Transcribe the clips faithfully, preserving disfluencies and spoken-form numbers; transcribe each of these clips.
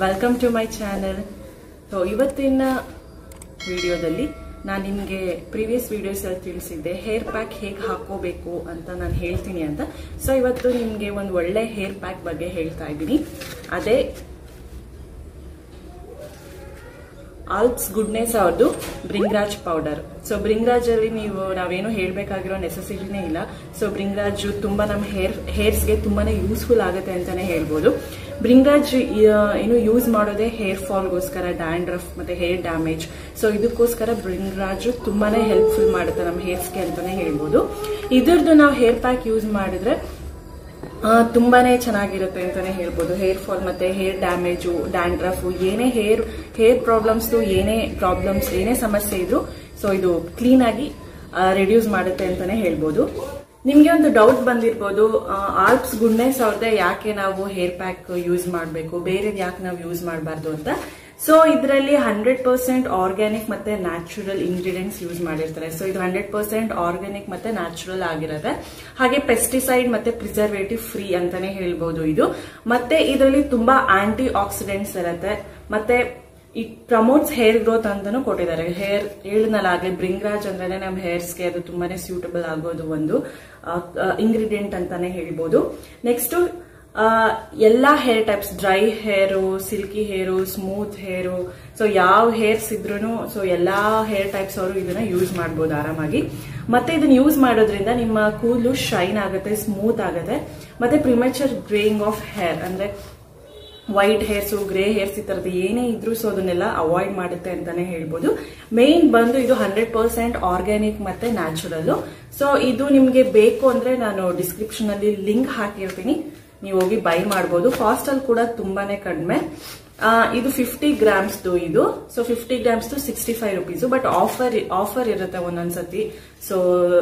Welcome to my channel. So ಇವತ್ತಿನ ವಿಡಿಯೋದಲ್ಲಿ ನಾನು ನಿಮಗೆ ಪ್ರೀವಿಯಸ್ ವಿಡಿಯೋಸ್ ಅಲ್ಲಿ ತಿಳಿಸಿದ್ದೆ ಹೇರ್ ಪ್ಯಾಕ್ ಹೇಗೆ ಹಾಕೋಬೇಕು ಅಂತ ನಾನು ಹೇಳ್ತೀನಿ ಅಂತ. ಸೊ ಇವತ್ತು ನಿಮಗೆ ಒಂದು ಒಳ್ಳೆ ಹೇರ್ ಪ್ಯಾಕ್ ಬಗ್ಗೆ ಹೇಳ್ತಾ ಇದ್ದೀನಿ. ಅದೇ ಆಲ್ಪ್ಸ್ ಗುಡ್ನೆಸ್ ಅವ್ರದ್ದು ಬ್ರಿಂಗ್ರಾಜ್ ಪೌಡರ್. ಸೊ ಬ್ರಿಂಗ್ರಾಜ್ ಅಲ್ಲಿ ನೀವು ನಾವೇನು ಹೇಳಬೇಕಾಗಿರೋ ನೆಸೆಸಿಟಿನೇ ಇಲ್ಲ. ಸೊ ಬ್ರಿಂಗ್ರಾಜ್ ತುಂಬಾ ನಮ್ಮ ಹೇರ್ ಹೇರ್ಸ್ಗೆ ತುಂಬಾನೇ ಯೂಸ್ಫುಲ್ ಆಗುತ್ತೆ ಅಂತಾನೆ ಹೇಳ್ಬೋದು. ಬ್ರಿಂಗ್ರಾಜ್ ಏನು ಯೂಸ್ ಮಾಡೋದೇ ಹೇರ್ ಫಾಲ್ಗೋಸ್ಕರ, ಡ್ಯಾಂಡ್ರಫ್ ಮತ್ತೆ ಹೇರ್ ಡ್ಯಾಮೇಜ್. ಸೊ ಇದಕ್ಕೋಸ್ಕರ ಬ್ರಿಂಗ್ರಾಜ್ ತುಂಬಾನೇ ಹೆಲ್ಪ್ಫುಲ್ ಮಾಡುತ್ತೆ ನಮ್ಮ ಹೇರ್ಸ್ಗೆ ಅಂತಾನೆ ಹೇಳ್ಬೋದು. ಇದ್ರದ್ದು ನಾವು ಹೇರ್ ಪ್ಯಾಕ್ ಯೂಸ್ ಮಾಡಿದ್ರೆ ತುಂಬಾನೇ ಚೆನ್ನಾಗಿರುತ್ತೆ ಅಂತಾನೆ ಹೇಳ್ಬೋದು. ಹೇರ್ ಫಾಲ್ ಮತ್ತೆ ಹೇರ್ ಡ್ಯಾಮೇಜು, ಡ್ಯಾಂಡ್ರಫ್, ಏನೇ ಹೇರ್ ಹೇರ್ ಪ್ರಾಬ್ಲಮ್ಸ್ ಏನೇ ಪ್ರಾಬ್ಲಮ್ಸ್ ಏನೇ ಸಮಸ್ಯೆ ಇದ್ರು ಸೊ ಇದು ಕ್ಲೀನ್ ಆಗಿ ರಿಡ್ಯೂಸ್ ಮಾಡುತ್ತೆ ಅಂತಾನೆ ಹೇಳ್ಬೋದು. ನಿಮ್ಗೆ ಒಂದು ಡೌಟ್ ಬಂದಿರ್ಬೋದು, ಆಲ್ಪ್ಸ್ ಗುಡ್ನೆಸ್ ಅವ್ರದ್ದೇ ಯಾಕೆ ನಾವು ಹೇರ್ ಪ್ಯಾಕ್ ಯೂಸ್ ಮಾಡಬೇಕು, ಬೇರೆದ್ ಯಾಕೆ ನಾವು ಯೂಸ್ ಮಾಡಬಾರ್ದು ಅಂತ. ಸೊ ಇದರಲ್ಲಿ ಹಂಡ್ರೆಡ್ ಪರ್ಸೆಂಟ್ ಆರ್ಗ್ಯಾನಿಕ್ ಮತ್ತೆ ನ್ಯಾಚುರಲ್ ಇಂಗ್ರೀಡಿಯೆಂಟ್ಸ್ ಯೂಸ್ ಮಾಡಿರ್ತಾರೆ. ಸೊ ಇದು ಹಂಡ್ರೆಡ್ ಪರ್ಸೆಂಟ್ ಆರ್ಗ್ಯಾನಿಕ್ ಮತ್ತೆ ನ್ಯಾಚುರಲ್ ಆಗಿರುತ್ತೆ. ಹಾಗೆ ಪೆಸ್ಟಿಸೈಡ್ ಮತ್ತೆ ಪ್ರಿಸರ್ವೇಟಿವ್ ಫ್ರೀ ಅಂತಾನೆ ಹೇಳ್ಬೋದು ಇದು. ಮತ್ತೆ ಇದರಲ್ಲಿ ತುಂಬಾ ಆಂಟಿ ಆಕ್ಸಿಡೆಂಟ್ಸ್ ಇರುತ್ತೆ. ಮತ್ತೆ ಇಟ್ ಪ್ರಮೋಟ್ಸ್ ಹೇರ್ ಗ್ರೋತ್ ಅಂತಾನು ಕೊಟ್ಟಿದ್ದಾರೆ. ಹೇರ್ ಹೇಳಿದ್ನಲ್ಲಾಗ್ಲಿ ಬ್ರಿಂಗ್ರಾಜ್ ಅಂದ್ರೆ ನಮ್ಮ ಹೇರ್ಸ್ಗೆ ಅದು ತುಂಬಾನೇ ಸೂಟಬಲ್ ಆಗೋದು ಒಂದು ಇಂಗ್ರೀಡಿಯೆಂಟ್ ಅಂತಾನೆ ಹೇಳ್ಬೋದು. ನೆಕ್ಸ್ಟ್ ಎಲ್ಲಾ hair types, dry hair, silky hair, smooth hair, so ಯಾವ ಹೇರ್ಸ್ ಇದ್ರೂ ಸೊ ಎಲ್ಲಾ ಹೇರ್ ಟೈಪ್ಸ್ ಅವರು ಇದನ್ನ ಯೂಸ್ ಮಾಡಬಹುದು ಆರಾಮಾಗಿ. ಮತ್ತೆ ಇದನ್ನ ಯೂಸ್ ಮಾಡೋದ್ರಿಂದ ನಿಮ್ಮ ಕೂದಲು ಶೈನ್ ಆಗುತ್ತೆ, ಸ್ಮೂತ್ ಆಗುತ್ತೆ. ಮತ್ತೆ ಪ್ರಿಮೆಚರ್ ಗ್ರೇಯಿಂಗ್ ಆಫ್ ಹೇರ್ ಅಂದ್ರೆ ವೈಟ್ ಹೇರ್ಸ್, ಗ್ರೇ ಹೇರ್ಸ್ ಈ ತರದ್ದು ಏನೇ ಇದ್ರು ಸೊ ಅದನ್ನೆಲ್ಲ ಅವಾಯ್ಡ್ ಮಾಡುತ್ತೆ ಅಂತಾನೆ ಹೇಳ್ಬೋದು. ಮೇನ್ ಬಂದು ಇದು ಹಂಡ್ರೆಡ್ ಪರ್ಸೆಂಟ್ ಆರ್ಗ್ಯಾನಿಕ್ ಮತ್ತೆ ನ್ಯಾಚುರಲ್. ಸೊ ಇದು ನಿಮ್ಗೆ ಬೇಕು ಅಂದ್ರೆ ನಾನು ಡಿಸ್ಕ್ರಿಪ್ಷನ್ ಅಲ್ಲಿ ಲಿಂಕ್ ಹಾಕಿರ್ತೀನಿ, ನೀವು ಹೋಗಿ ಬೈ ಮಾಡಬಹುದು. ಕಾಸ್ಟ್ ಅಲ್ಲಿ ಕೂಡ ತುಂಬಾನೇ ಕಡಿಮೆ. ಇದು ಫಿಫ್ಟಿ ಗ್ರಾಮ್ಸ್ ಇದು. So fifty grams sixty five rupees. But offer offer ಇರುತ್ತೆ ಒಂದೊಂದ್ಸತಿ. ಸೊ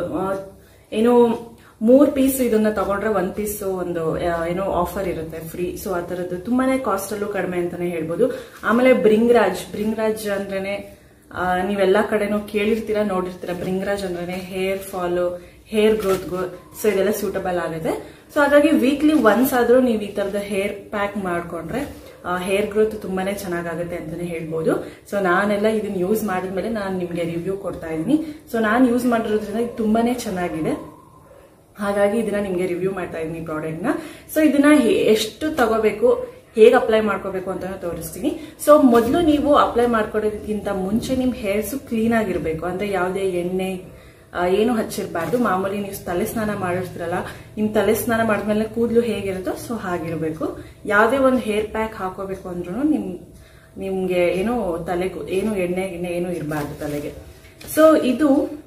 ಏನು ಮೂರ್ ಪೀಸ್ ಇದನ್ನ ತಗೊಂಡ್ರೆ ಒಂದ್ ಪೀಸ್ ಒಂದು ಏನೋ ಆಫರ್ ಇರುತ್ತೆ ಫ್ರೀ. ಸೊ ಆ ತರದ್ದು ತುಂಬಾನೇ ಕಾಸ್ಟ್ ಅಲ್ಲೂ ಕಡಿಮೆ ಅಂತಾನೆ ಹೇಳ್ಬೋದು. ಆಮೇಲೆ ಬ್ರಿಂಗ್ರಾಜ್ ಬ್ರಿಂಗ್ರಾಜ್ ಅಂದ್ರೇನೆ ನೀವೆಲ್ಲಾ ಕಡೆನೂ ಕೇಳಿರ್ತೀರಾ, ನೋಡಿರ್ತೀರಾ. ಬ್ರಿಂಗ್ರಾಜ್ ಅಂದ್ರೇನೆ ಹೇರ್ ಫಾಲ್, ಹೇರ್ ಗ್ರೋತ್ಗೂ ಸೊ ಇದೆಲ್ಲ ಸೂಟಬಲ್ ಆಗುತ್ತೆ. ಸೊ ಹಾಗಾಗಿ ವೀಕ್ಲಿ ಒನ್ಸ್ ಆದ್ರೂ ನೀವು ಈ ತರದ ಹೇರ್ ಪ್ಯಾಕ್ ಮಾಡ್ಕೊಂಡ್ರೆ ಹೇರ್ ಗ್ರೋತ್ ತುಂಬಾನೇ ಚೆನ್ನಾಗುತ್ತೆ ಅಂತಾನೆ ಹೇಳ್ಬೋದು. ಸೊ ನಾನೆಲ್ಲ ಇದನ್ನ ಯೂಸ್ ಮಾಡಿದ್ಮೇಲೆ ನಾನು ನಿಮ್ಗೆ ರಿವ್ಯೂ ಕೊಡ್ತಾ ಇದ್ದೀನಿ. ಸೊ ನಾನು ಯೂಸ್ ಮಾಡಿರೋದ್ರಿಂದ ಇದು ತುಂಬಾನೇ ಚೆನ್ನಾಗಿದೆ, ಹಾಗಾಗಿ ಇದನ್ನ ನಿಮ್ಗೆ ರಿವ್ಯೂ ಮಾಡ್ತಾ ಇದ್ದೀನಿ ಪ್ರಾಡಕ್ಟ್ ನ. ಸೊ ಇದನ್ನ ಎಷ್ಟು ತಗೋಬೇಕು, ಹೇಗೆ ಅಪ್ಲೈ ಮಾಡ್ಕೋಬೇಕು ಅಂತ ತೋರಿಸ್ತೀನಿ. ಸೊ ಮೊದಲು ನೀವು ಅಪ್ಲೈ ಮಾಡ್ಕೊಡೋದಕ್ಕಿಂತ ಮುಂಚೆ ನಿಮ್ ಹೇರ್ಸ್ ಕ್ಲೀನ್ ಆಗಿರ್ಬೇಕು. ಅಂದ್ರೆ ಯಾವುದೇ ಎಣ್ಣೆ ಏನು ಹಚ್ಚಿರ್ಬಾರ್ದು. ಮಾಮೂಲಿ ನೀವು ತಲೆ ಸ್ನಾನ ಮಾಡಿರ್ತೀರಲ್ಲ, ನಿಮ್ ತಲೆ ಸ್ನಾನ ಮಾಡಿದ್ಮೇಲೆ ಕೂದಲು ಹೇಗಿರುತ್ತೋ ಸೊ ಹಾಗಿರ್ಬೇಕು. ಯಾವುದೇ ಒಂದು ಹೇರ್ ಪ್ಯಾಕ್ ಹಾಕೋಬೇಕು ಅಂದ್ರೂ ನಿಮ್ ನಿಮ್ಗೆ ಏನು ತಲೆಗೂ ಏನು ಎಣ್ಣೆ ಗಿಣ್ಣೆ ಏನು ಇರಬಾರ್ದು ತಲೆಗೆ. ಸೊ ಇದು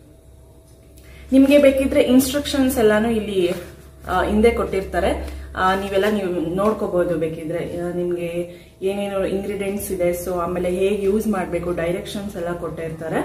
ನಿಮ್ಗೆ ಬೇಕಿದ್ರೆ ಇನ್ಸ್ಟ್ರಕ್ಷನ್ಸ್ ಎಲ್ಲಾನು ಇಲ್ಲಿ ಹಿಂದೆ ಕೊಟ್ಟಿರ್ತಾರೆ, ನೀವೆಲ್ಲ ನೀವು ನೋಡ್ಕೋಬಹುದು ಬೇಕಿದ್ರೆ. ನಿಮ್ಗೆ ಏನೇನು ಇಂಗ್ರೀಡಿಯೆಂಟ್ಸ್ ಇದೆ, ಸೊ ಆಮೇಲೆ ಹೇಗೆ ಯೂಸ್ ಮಾಡಬೇಕು ಡೈರೆಕ್ಷನ್ಸ್ ಎಲ್ಲ ಕೊಟ್ಟಿರ್ತಾರೆ.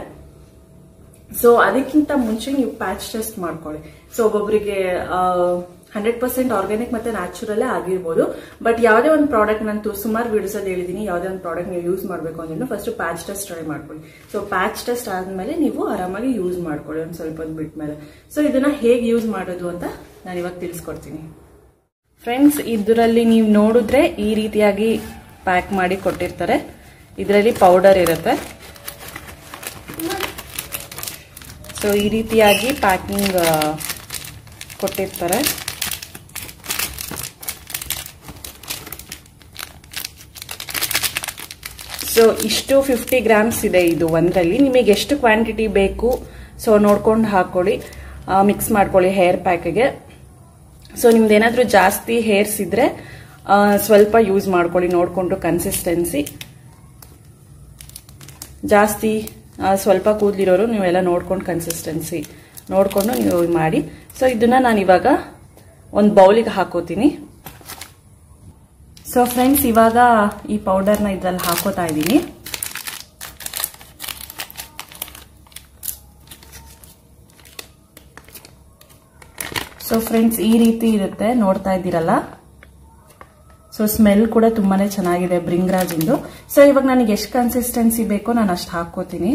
ಸೊ ಅದಕ್ಕಿಂತ ಮುಂಚೆ ನೀವು ಪ್ಯಾಚ್ ಟೆಸ್ಟ್ ಮಾಡ್ಕೊಳ್ಳಿ. ಸೊ ಒಬ್ಬೊಬ್ಬರಿಗೆ ಹಂಡ್ರೆಡ್ ಪರ್ಸೆಂಟ್ ಆರ್ಗ್ಯಾನಿಕ್ ಮತ್ತೆ ನ್ಯಾಚುರಲ್ ಆಗಿರ್ಬೋದು. ಬಟ್ ಯಾವುದೇ ಒಂದು ಪ್ರಾಡಕ್ಟ್ ನಾನು ಸುಮಾರು ವಿಡಿಯೋಸ್ ಅಲ್ಲಿ ಹೇಳಿದೀನಿ, ಯಾವುದೇ ಒಂದು ಪ್ರಾಡಕ್ಟ್ ನೀವು ಯೂಸ್ ಮಾಡಬೇಕು ಅಂದ್ರೆ ಫಸ್ಟ್ ಪ್ಯಾಚ್ ಟೆಸ್ಟ್ ಟ್ರೈ ಮಾಡ್ಕೊಳ್ಳಿ. ಸೊ ಪ್ಯಾಚ್ ಟೆಸ್ಟ್ ಆದ್ಮೇಲೆ ನೀವು ಆರಾಮಾಗಿ ಯೂಸ್ ಮಾಡ್ಕೊಳ್ಳಿ ಒಂದ್ ಸ್ವಲ್ಪ ಹೊತ್ತು ಬಿಟ್ಟ ಮೇಲೆ. ಸೊ ಇದನ್ನ ಹೇಗೆ ಯೂಸ್ ಮಾಡೋದು ಅಂತ ನಾನು ಇವಾಗ ತಿಳಿಸ್ಕೊಡ್ತೀನಿ. ಫ್ರೆಂಡ್ಸ್, ಇದರಲ್ಲಿ ನೀವು ನೋಡಿದ್ರೆ ಈ ರೀತಿಯಾಗಿ ಪ್ಯಾಕ್ ಮಾಡಿ ಕೊಟ್ಟಿರ್ತಾರೆ. ಇದರಲ್ಲಿ ಪೌಡರ್ ಇರುತ್ತೆ. ಸೊ ಈ ರೀತಿಯಾಗಿ ಪ್ಯಾಕಿಂಗ್ ಕೊಟ್ಟಿರ್ತಾರೆ. ಸೊ ಇಷ್ಟು ಫಿಫ್ಟಿ ಗ್ರಾಮ್ಸ್ ಇದೆ ಇದು ಒಂದರಲ್ಲಿ. ನಿಮಗೆ ಎಷ್ಟು ಕ್ವಾಂಟಿಟಿ ಬೇಕು ಸೊ ನೋಡ್ಕೊಂಡು ಹಾಕೊಳ್ಳಿ, ಮಿಕ್ಸ್ ಮಾಡ್ಕೊಳ್ಳಿ ಹೇರ್ ಪ್ಯಾಕ್ಗೆ. ಸೊ ನಿಮ್ದು ಏನಾದ್ರೂ ಜಾಸ್ತಿ ಹೇರ್ಸ್ ಇದ್ರೆ ಸ್ವಲ್ಪ ಯೂಸ್ ಮಾಡ್ಕೊಳ್ಳಿ ನೋಡ್ಕೊಂಡು. ಕನ್ಸಿಸ್ಟೆನ್ಸಿ ಜಾಸ್ತಿ ಸ್ವಲ್ಪ ಕೂದಲಿರೋರು ನೀವೆಲ್ಲ ನೋಡ್ಕೊಂಡು ಕನ್ಸಿಸ್ಟೆನ್ಸಿ ನೋಡ್ಕೊಂಡು ನೀವು ಮಾಡಿ. ಸೊ ಇದನ್ನ ನಾನು ಇವಾಗ ಒಂದು ಬೌಲಿಗೆ ಹಾಕೋತೀನಿ. ಸೊ ಫ್ರೆಂಡ್ಸ್, ಇವಾಗ ಈ ಪೌಡರ್ನ ಇದ್ರಲ್ಲಿ ಹಾಕೋತಾ ಇದ್ದೀನಿ. ಸೊ ಫ್ರೆಂಡ್ಸ್, ಈ ರೀತಿ ಇರುತ್ತೆ, ನೋಡ್ತಾ ಇದ್ದೀರಲ್ಲ. ಸೊ ಸ್ಮೆಲ್ ಕೂಡ ತುಂಬಾನೇ ಚೆನ್ನಾಗಿದೆ ಬ್ರಿಂಗ್ರಾಜ್ ಇಂದು. ಸೊ ಇವಾಗ ನನಗೆ ಎಷ್ಟು ಕನ್ಸಿಸ್ಟೆನ್ಸಿ ಬೇಕೋ ನಾನು ಅಷ್ಟು ಹಾಕೋತೀನಿ.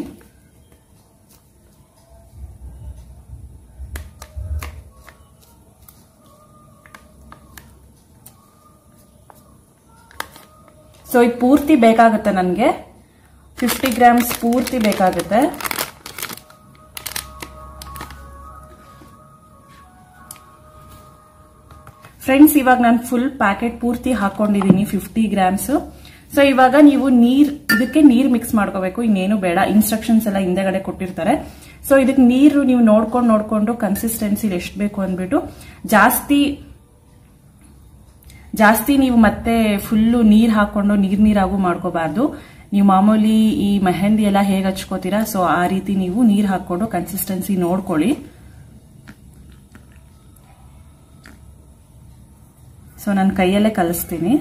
ಸೊ ಇದು ಪೂರ್ತಿ ಬೇಕಾಗುತ್ತೆ ನನಗೆ, ಫಿಫ್ಟಿ ಗ್ರಾಮ್ಸ್ ಪೂರ್ತಿ ಬೇಕಾಗುತ್ತೆ. ಫ್ರೆಂಡ್ಸ್ ಇವಾಗ ನಾನು ಫುಲ್ ಪ್ಯಾಕೆಟ್ ಪೂರ್ತಿ ಹಾಕೊಂಡಿದ್ದೀನಿ ಫಿಫ್ಟಿ ಗ್ರಾಮ್ಸ್. ಸೊ ಇವಾಗ ನೀವು ನೀರ್ ಇದಕ್ಕೆ ನೀರ್ ಮಿಕ್ಸ್ ಮಾಡ್ಕೋಬೇಕು, ಇನ್ನೇನು ಬೇಡ. ಇನ್ಸ್ಟ್ರಕ್ಷನ್ಸ್ ಎಲ್ಲ ಹಿಂದೆಗಡೆ ಕೊಟ್ಟಿರ್ತಾರೆ. ಸೊ ಇದಕ್ಕೆ ನೀರು ನೀವು ನೋಡ್ಕೊಂಡು ನೋಡ್ಕೊಂಡು ಕನ್ಸಿಸ್ಟೆನ್ಸಿ ಎಷ್ಟು ಬೇಕು ಅಂದ್ಬಿಟ್ಟು, ಜಾಸ್ತಿ ಜಾಸ್ತಿ ನೀವು ಮತ್ತೆ ಫುಲ್ಲು ನೀರ್ ಹಾಕೊಂಡು ನೀರ್ ನೀರಾಗೂ ಮಾಡ್ಕೋಬಾರ್ದು. ನೀವು ಮಾಮೂಲಿ ಈ ಮೆಹಂದಿ ಎಲ್ಲ ಹೇಗೆ ಹಚ್ಕೋತೀರಾ, ಸೊ ಆ ರೀತಿ ನೀವು ನೀರ್ ಹಾಕೊಂಡು ಕನ್ಸಿಸ್ಟೆನ್ಸಿ ನೋಡ್ಕೊಳ್ಳಿ. ಸೊ ನಾನು ಕೈಯಲ್ಲೇ ಕಲಿಸ್ತೀನಿ.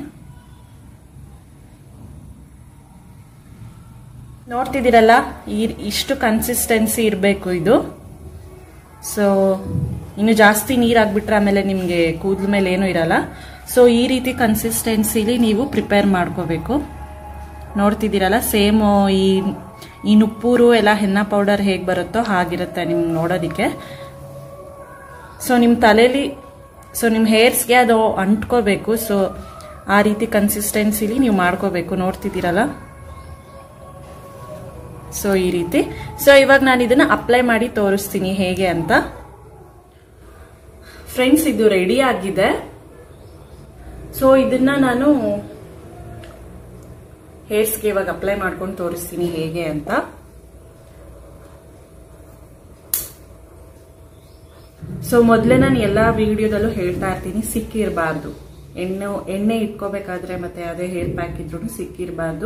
ನೋಡ್ತಿದ್ದೀರಲ್ಲ, ಈ ಇಷ್ಟು ಕನ್ಸಿಸ್ಟೆನ್ಸಿ ಇರಬೇಕು ಇದು. ಸೊ ಇನ್ನು ಜಾಸ್ತಿ ನೀರು ಹಾಕ್ಬಿಟ್ರೆ ಆಮೇಲೆ ನಿಮಗೆ ಕೂದಲ ಮೇಲೆ ಏನೂ ಇರಲ್ಲ. ಸೊ ಈ ರೀತಿ ಕನ್ಸಿಸ್ಟೆನ್ಸಿಲಿ ನೀವು ಪ್ರಿಪೇರ್ ಮಾಡ್ಕೋಬೇಕು. ನೋಡ್ತಿದ್ದೀರಲ್ಲ, ಸೇಮ್ ಈ ಈ ನುಪ್ಪೂರು ಎಲ್ಲ ಹೆನ್ನ ಪೌಡರ್ ಹೇಗೆ ಬರುತ್ತೋ ಹಾಗಿರುತ್ತೆ ನಿಮ್ಗೆ ನೋಡೋದಕ್ಕೆ. ಸೊ ನಿಮ್ಮ ತಲೆಯಲ್ಲಿ ಸೊ ನಿಮ್ಮ ಹೇರ್ಸ್ಗೆ ಅದು ಅಂಟ್ಕೋಬೇಕು. ಸೊ ಆ ರೀತಿ ಕನ್ಸಿಸ್ಟೆನ್ಸಿಲಿ ನೀವು ಮಾಡ್ಕೋಬೇಕು. ನೋಡ್ತಿದ್ದೀರಲ್ಲ, ಸೊ ಈ ರೀತಿ. ಸೊ ಇವಾಗ ನಾನು ಇದನ್ನ ಅಪ್ಲೈ ಮಾಡಿ ತೋರಿಸ್ತೀನಿ ಹೇಗೆ ಅಂತ. ಫ್ರೆಂಡ್ಸ್ ಇದು ರೆಡಿ ಆಗಿದೆ. ಸೊ ಇದನ್ನ ನಾನು ಹೇರ್ಸ್ಗೆ ಇವಾಗ ಅಪ್ಲೈ ಮಾಡ್ಕೊಂಡು ತೋರಿಸ್ತೀನಿ ಹೇಗೆ ಅಂತ. ಸೊ ಮೊದಲೇ ನಾನು ಎಲ್ಲಾ ವಿಡಿಯೋದಲ್ಲೂ ಹೇಳ್ತಾ ಇರ್ತೀನಿ, ಸಿಕ್ಕಿರಬಾರ್ದು. ಎಣ್ಣೆ ಎಣ್ಣೆ ಇಟ್ಕೋಬೇಕಾದ್ರೆ ಮತ್ತೆ ಅದೇ ಹೇರ್ ಪ್ಯಾಕ್ ಇದ್ರೂ ಸಿಕ್ಕಿರಬಾರ್ದು.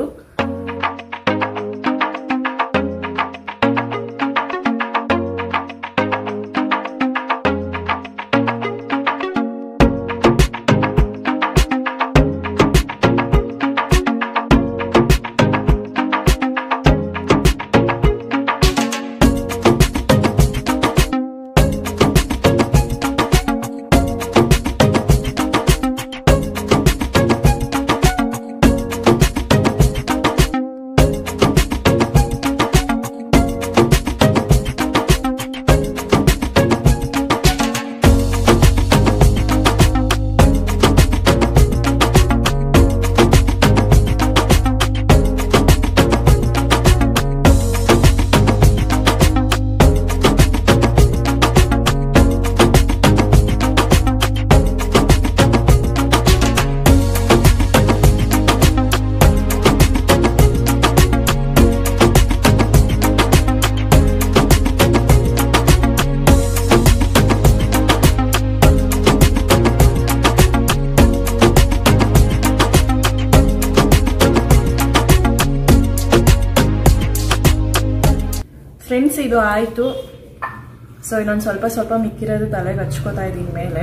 ಫ್ರೆಂಡ್ಸ್ ಇದು ಆಯ್ತು. ಸೊ ಇನ್ನೊಂದು ಸ್ವಲ್ಪ ಸ್ವಲ್ಪ ಮಿಕ್ಕಿರೋದು ತಲೆಗೆ ಹಚ್ಕೋತಾ ಇದ್ದೀನಿ ಮೇಲೆ.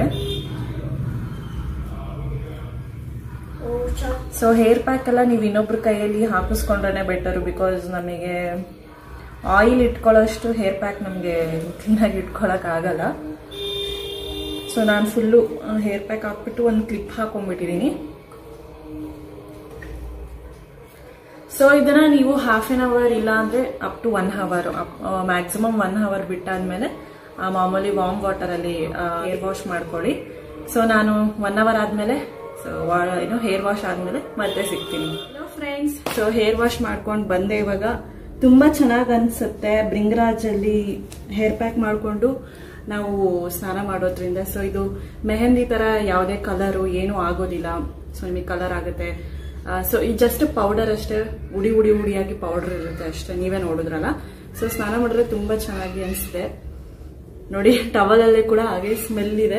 ಸೊ ಹೇರ್ ಪ್ಯಾಕ್ ಎಲ್ಲ ನೀವು ಇನ್ನೊಬ್ರ ಕೈಯಲ್ಲಿ ಹಾಕಿಸ್ಕೊಂಡ್ರೆ ಬೆಟರು. ಬಿಕಾಸ್ ನಮಗೆ ಆಯಿಲ್ ಇಟ್ಕೊಳ್ಳೋಷ್ಟು ಹೇರ್ ಪ್ಯಾಕ್ ನಮಗೆ ಕ್ಲೀನಾಗಿ ಇಟ್ಕೊಳಕ್ ಆಗಲ್ಲ. ಸೊ ನಾನು ಫುಲ್ಲು ಹೇರ್ ಪ್ಯಾಕ್ ಹಾಕ್ಬಿಟ್ಟು ಒಂದು ಕ್ಲಿಪ್ ಹಾಕೊಂಡ್ಬಿಟ್ಟಿದ್ದೀನಿ. ಸೊ ಇದನ್ನ ನೀವು ಹಾಫ್ ಎನ್ ಅವರ್ ಇಲ್ಲ ಅಂದ್ರೆ up to one hour maximum one hour ಬಿಟ್ಟಾದ್ಮೇಲೆ ಮಾಮೂಲಿ ವಾರ್ಮ್ ವಾಟರ್ ಅಲ್ಲಿ ಹೇರ್ ವಾಶ್ ಮಾಡ್ಕೊಳ್ಳಿ. ಸೊ ನಾನು ಒನ್ ಅವರ್ ಆದ್ಮೇಲೆ ಸೊ ಏನು ಹೇರ್ ವಾಶ್ ಆದ್ಮೇಲೆ ಮತ್ತೆ ಸಿಗ್ತೀನಿ. Hello friends, so hair wash ಮಾಡ್ಕೊಂಡು ಬಂದೆ. ಇವಾಗ ತುಂಬಾ ಚೆನ್ನಾಗಿ ಅನ್ಸುತ್ತೆ ಬ್ರಿಂಗ್ರಾಜ್ ಅಲ್ಲಿ ಹೇರ್ ಪ್ಯಾಕ್ ಮಾಡ್ಕೊಂಡು ನಾವು ಸ್ನಾನ ಮಾಡೋದ್ರಿಂದ. ಸೊ ಇದು ಮೆಹಂದಿ ತರ ಯಾವುದೇ ಕಲರು ಏನೂ ಆಗೋದಿಲ್ಲ. ಸೊ ನಿಮಗೆ ಕಲರ್ ಆಗುತ್ತೆ. ಸೊ ಇದು ಜಸ್ಟ್ ಪೌಡರ್ ಅಷ್ಟೇ, ಉಡಿ ಉಡಿ ಉಡಿಯಾಗಿ ಪೌಡರ್ ಇರುತ್ತೆ ಅಷ್ಟೇ, ನೀವೇ ನೋಡಿದ್ರಲ್ಲ. ಸೊ ಸ್ನಾನ ಮಾಡಿದ್ರೆ ತುಂಬಾ ಚೆನ್ನಾಗಿ ಅನಿಸುತ್ತೆ ನೋಡಿ. ಟವಲ್ ಅಲ್ಲೇ ಕೂಡ ಹಾಗೆ ಸ್ಮೆಲ್ ಇದೆ.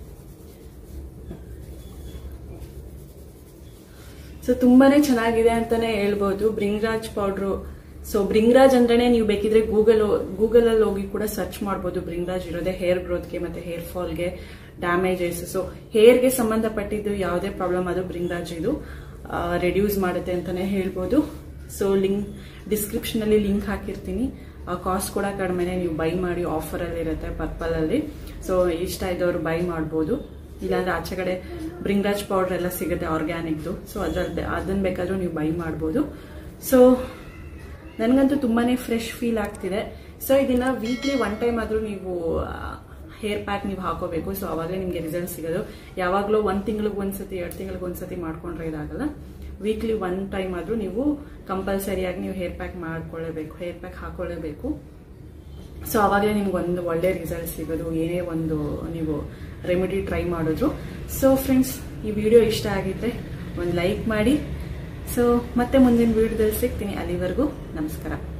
ಸೊ ತುಂಬಾನೇ ಚೆನ್ನಾಗಿದೆ ಅಂತಾನೆ ಹೇಳ್ಬೋದು ಬ್ರಿಂಗ್ರಾಜ್ ಪೌಡ್ರು. ಸೊ ಬ್ರಿಂಗ್ರಾಜ್ ಅಂದ್ರೇನೆ ನೀವು ಬೇಕಿದ್ರೆ ಗೂಗಲ್ ಗೂಗಲ್ ಅಲ್ಲಿ ಹೋಗಿ ಕೂಡ ಸರ್ಚ್ ಮಾಡಬಹುದು. ಬ್ರಿಂಗ್ರಾಜ್ ಇರೋದೇ ಹೇರ್ ಗ್ರೋತ್ಗೆ ಮತ್ತೆ ಹೇರ್ ಫಾಲ್ಗೆ, ಡ್ಯಾಮೇಜಸ್, ಸೊ ಹೇರ್ಗೆ ಸಂಬಂಧಪಟ್ಟಿದ್ದು ಯಾವುದೇ ಪ್ರಾಬ್ಲಮ್ ಅದು ಬ್ರಿಂಗ್ರಾಜ್ ಇದು ರೆಡ್ಯೂಸ್ ಮಾಡುತ್ತೆ ಅಂತಾನೆ ಹೇಳ್ಬೋದು. ಸೊ ಲಿಂಕ್ ಡಿಸ್ಕ್ರಿಪ್ಷನ್ ಅಲ್ಲಿ ಲಿಂಕ್ ಹಾಕಿರ್ತೀನಿ. ಕಾಸ್ಟ್ ಕೂಡ ಕಡಿಮೆನೆ, ನೀವು ಬೈ ಮಾಡಿ, ಆಫರ್ ಅಲ್ಲಿ ಇರುತ್ತೆ ಪರ್ಪಲ್ ಅಲ್ಲಿ. ಸೊ ಇಷ್ಟ ಇದ್ದವರು ಬೈ ಮಾಡಬಹುದು. ಇಲ್ಲಾಂದ್ರೆ ಆಚೆ ಕಡೆ ಬ್ರಿಂಗ್ರಾಜ್ ಪೌಡರ್ ಎಲ್ಲ ಸಿಗುತ್ತೆ ಆರ್ಗ್ಯಾನಿಕ್ದು. ಸೊ ಅದ್ರಲ್ಲಿ ಅದನ್ನ ಬೇಕಾದ್ರೂ ನೀವು ಬೈ ಮಾಡಬಹುದು. ಸೊ ನನಗಂತೂ ತುಂಬಾನೇ ಫ್ರೆಶ್ ಫೀಲ್ ಆಗ್ತಿದೆ. ಸೊ ಇದನ್ನ ವೀಕ್ಲಿ ಒನ್ ಟೈಮ್ ಆದ್ರೂ ನೀವು ಹೇರ್ ಪ್ಯಾಕ್ ನೀವು ಹಾಕೋಬೇಕು. ಸೊ ಅವಾಗಲೇ ನಿಮಗೆ ರಿಸಲ್ಟ್ ಸಿಗೋದು. ಯಾವಾಗಲೂ ಒಂದ್ ತಿಂಗಳಿಗೆ ಒಂದ್ಸತಿ ಎರಡು ತಿಂಗಳಿಗೆ ಒಂದ್ಸತಿ ಮಾಡ್ಕೊಂಡ್ರೆ ಇದಾಗಲ್ಲ. ವೀಕ್ಲಿ ಒನ್ ಟೈಮ್ ಆದ್ರೂ ನೀವು ಕಂಪಲ್ಸರಿಯಾಗಿ ನೀವು ಹೇರ್ ಪ್ಯಾಕ್ ಮಾಡ್ಕೊಳ್ಳೇಬೇಕು, ಹೇರ್ ಪ್ಯಾಕ್ ಹಾಕೊಳ್ಳೇಬೇಕು. ಸೊ ಅವಾಗಲೇ ನಿಮ್ಗೆ ಒಂದು ಒಳ್ಳೆ ರಿಸಲ್ಟ್ ಸಿಗೋದು, ಏನೇ ಒಂದು ನೀವು ರೆಮಿಡಿ ಟ್ರೈ ಮಾಡಿದ್ರು. ಸೊ ಫ್ರೆಂಡ್ಸ್, ಈ ವಿಡಿಯೋ ಇಷ್ಟ ಆಗಿದ್ರೆ ಒಂದು ಲೈಕ್ ಮಾಡಿ. ಸೊ ಮತ್ತೆ ಮುಂದಿನ ವಿಡಿಯೋದಲ್ಲಿ ಸಿಗ್ತೀನಿ. ಅಲ್ಲಿವರೆಗೂ ನಮಸ್ಕಾರ.